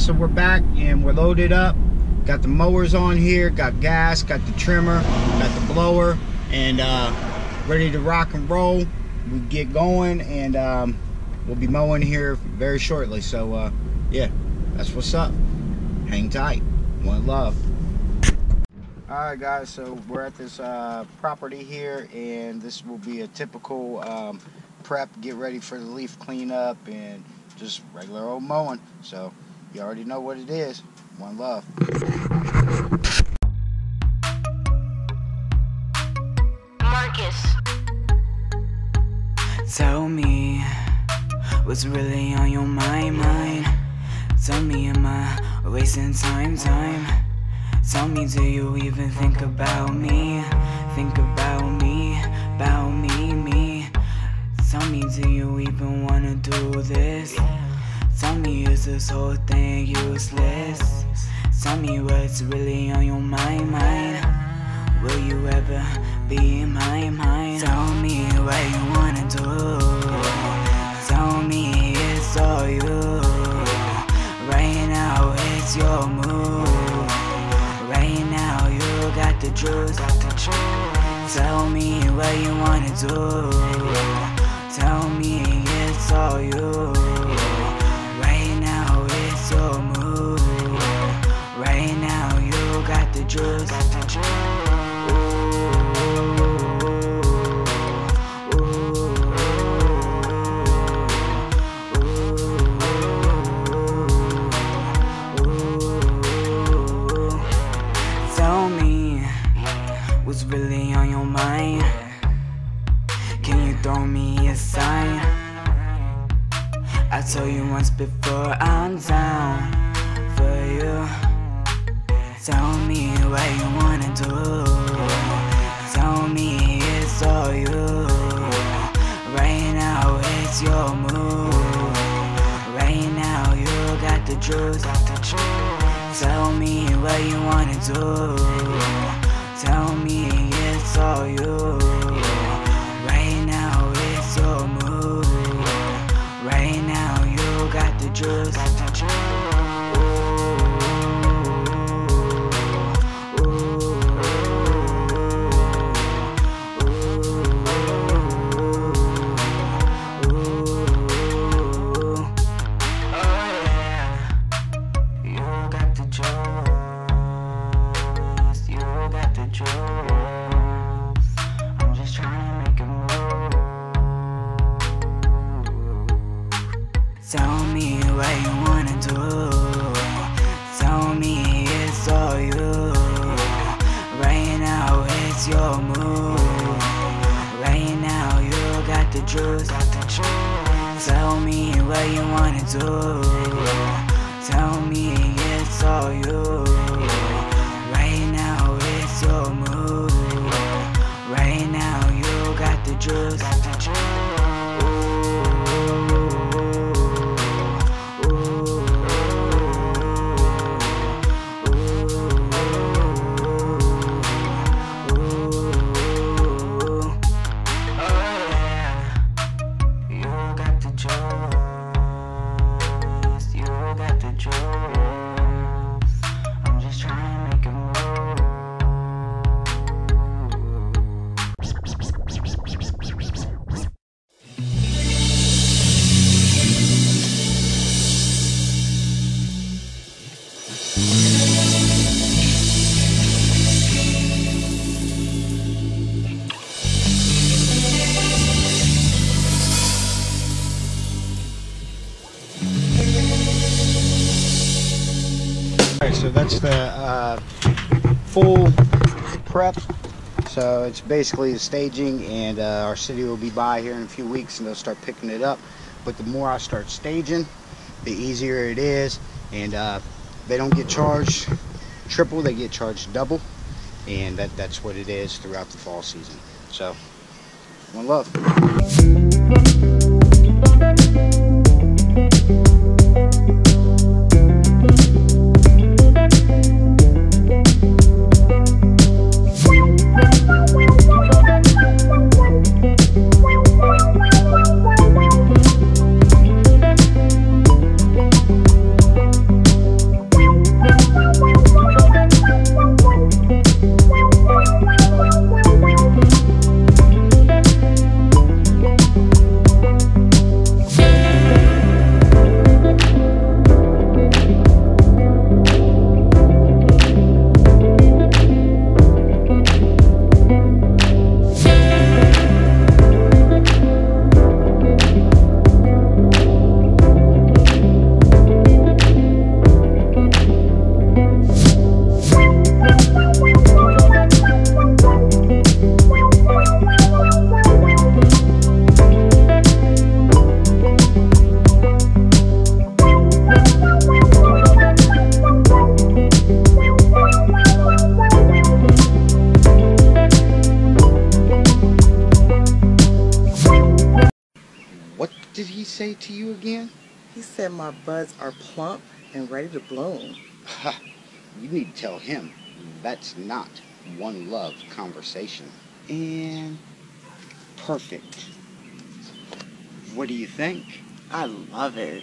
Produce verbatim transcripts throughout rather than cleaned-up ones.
so we're back and we're loaded up. Got the mowers on here, got gas, got the trimmer, got the blower, and uh, ready to rock and roll. We get going, and um, we'll be mowing here very shortly. So uh, yeah, that's what's up. Hang tight. One love. Alright guys, so we're at this uh, property here, and this will be a typical um, prep, get ready for the leaf cleanup and just regular old mowing. So you already know what it is. One love. Marcus, tell me what's really on your mind, mind. Tell me, am I wasting time, time? Tell me, do you even think about me? Think about me, about me, me. Tell me, do you even wanna do this? Tell me, is this whole thing useless? Tell me what's really on your mind, mind. Will you ever be in my mind? Tell me what you wanna do. Tell me it's all you. Right now it's your move. Right now you got the juice. Tell me what you wanna do. Tell me it's all you. Right now it's your move. Right now you got the juice. Tell me what's really on your mind. Can you throw me a sign? I told you once before, I'm down for you. Tell me what you wanna do. Tell me it's all you. Right now it's your move. Right now you got the juice. Tell me what you wanna do. Tell me it's all you. Right now it's your move. Right now you got the juice. Tell me what you wanna do. Tell me it's all you. Right now it's your move. Right now you got the juice. Tell me what you wanna do. Tell me it's all you. Right now it's your move. Right now you got the juice. Alright, so that's the uh, full prep. So it's basically the staging, and uh, our city will be by here in a few weeks and they'll start picking it up. But the more I start staging, the easier it is, and uh, they don't get charged triple, they get charged double, and that, that's what it is throughout the fall season. So, one love. say to you again? He said my buds are plump and ready to bloom. Ha! You need to tell him that's not one love conversation. And perfect. What do you think? I love it.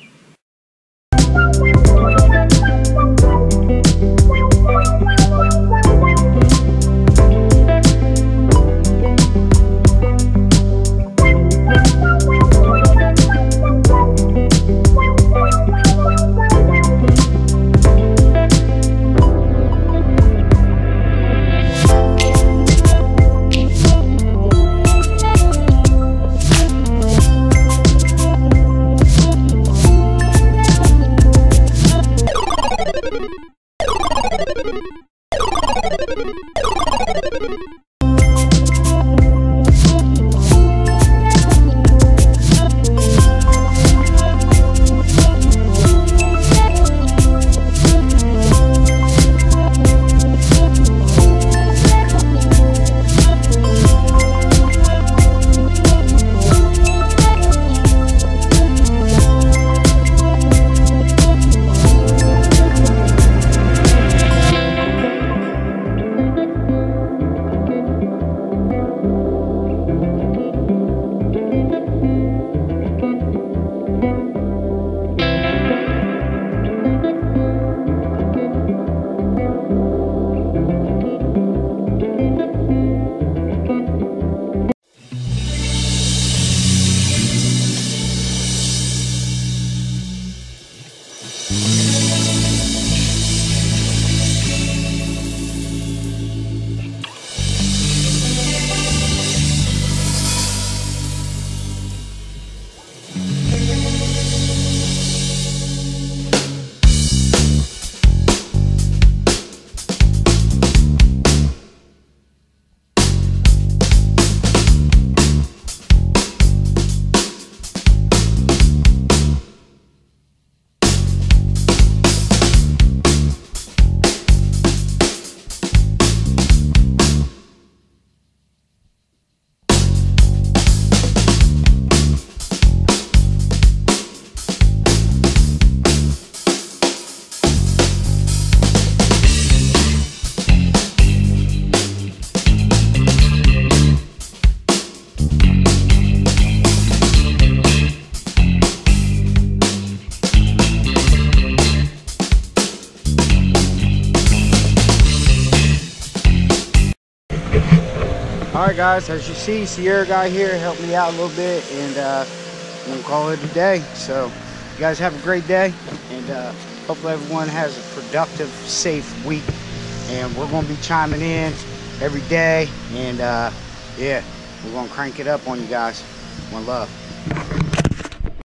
Alright guys, as you see, Sierra got here, helped me out a little bit, and uh, I'm going to call it a day. So, you guys have a great day, and uh, hopefully everyone has a productive, safe week. And we're going to be chiming in every day, and uh, yeah, we're going to crank it up on you guys. One love.